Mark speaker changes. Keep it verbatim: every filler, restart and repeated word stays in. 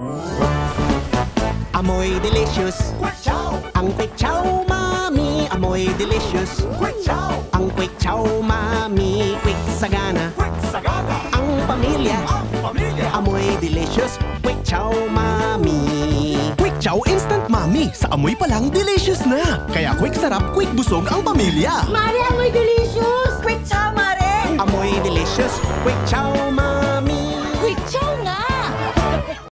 Speaker 1: Amoy delicious.
Speaker 2: Quick Chow!
Speaker 1: Ang Quick Chow Mami, amoy delicious.
Speaker 2: Quick Chow!
Speaker 1: Ang Quick Chow Mami, quick sagana.
Speaker 2: Quick Sagana!
Speaker 1: Ang pamilya,
Speaker 2: Ang pamilya!
Speaker 1: amoy delicious. Quick Chow Mami.
Speaker 3: Quick Chow Instant Mami. Sa amoy pa lang, delicious na. Kaya quick sarap, quick busog ang pamilya.
Speaker 4: Mami, amoy delicious!